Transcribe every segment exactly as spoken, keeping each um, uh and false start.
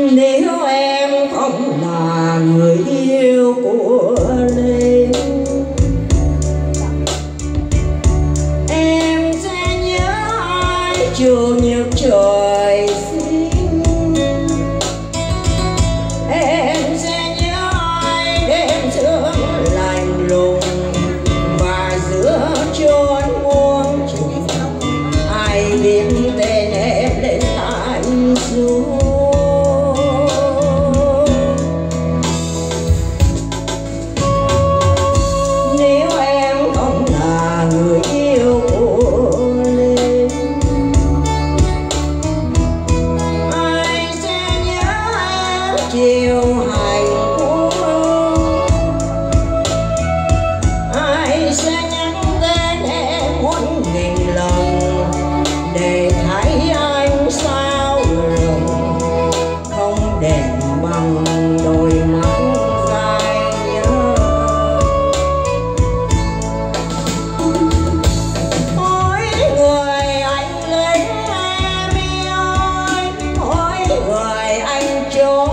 Nếu em không là người yêu của Linh, em sẽ nhớ ai chiều nhật trời xinh. Em sẽ nhớ ai đêm sương lạnh lùng và giữa chốn muôn trùng. Ai biết tên em lên tai ru. Chiều hạnh phúc ai sẽ nhắc đến em muôn nghìn lần để thấy anh sao rừng không đẹp bằng đôi mắt dài nhớ. Ôi người anh lính em ơi, ôi người anh trốn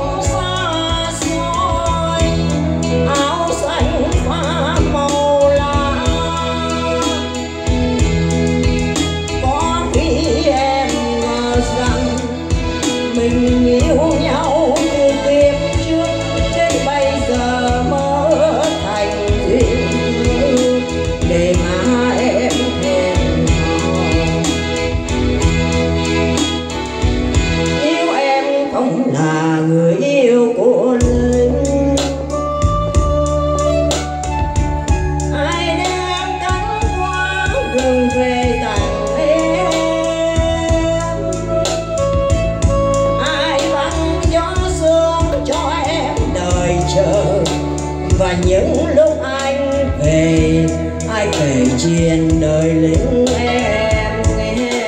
mình yêu nhau từ kiếp trước đến bây giờ mơ thành duyên để mà em thèm hò. Nếu em không là người yêu của Linh, ai đem cánh hoa gừng về tặng em. Và những lúc anh về, ai kể chuyện đời lính em nghe.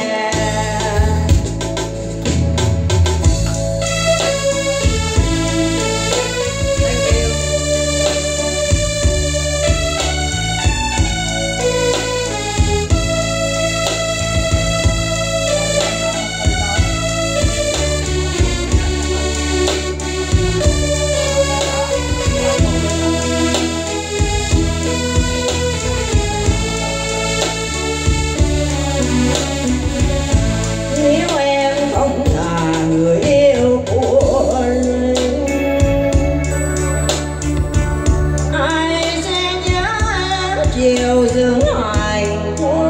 Chiều dưỡng hạnh phúc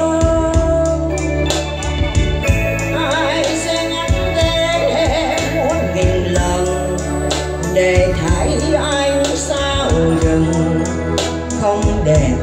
ai sẽ nhắc đến em muôn nghìn lần để thấy anh sao rừng không đẹp